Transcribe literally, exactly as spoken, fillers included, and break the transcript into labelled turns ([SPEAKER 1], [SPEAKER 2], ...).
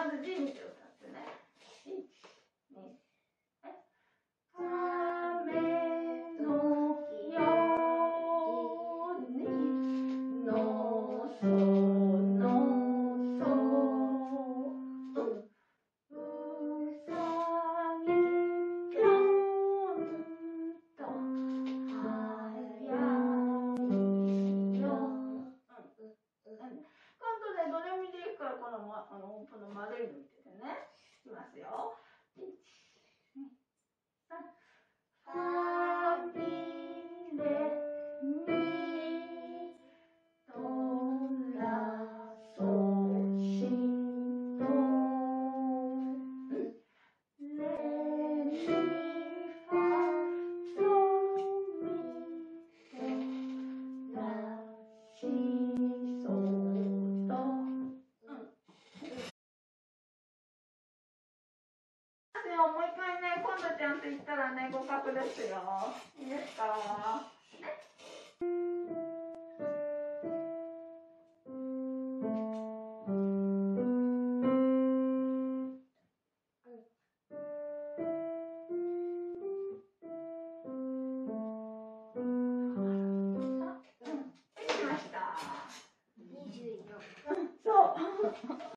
[SPEAKER 1] まず G 見て歌ってね。いち、に、雨のようにのそのそ、うさぎぴょんとはやいよ。今度ね、ドレミでいくから、この、ま、あの、この丸いの見ててね。いきますよ。いち、に、さん。ファミレミドラソシドレミファソミレラシソド。もう一回ね、今度ちゃんと言ったらね、合格ですよ。いいよ。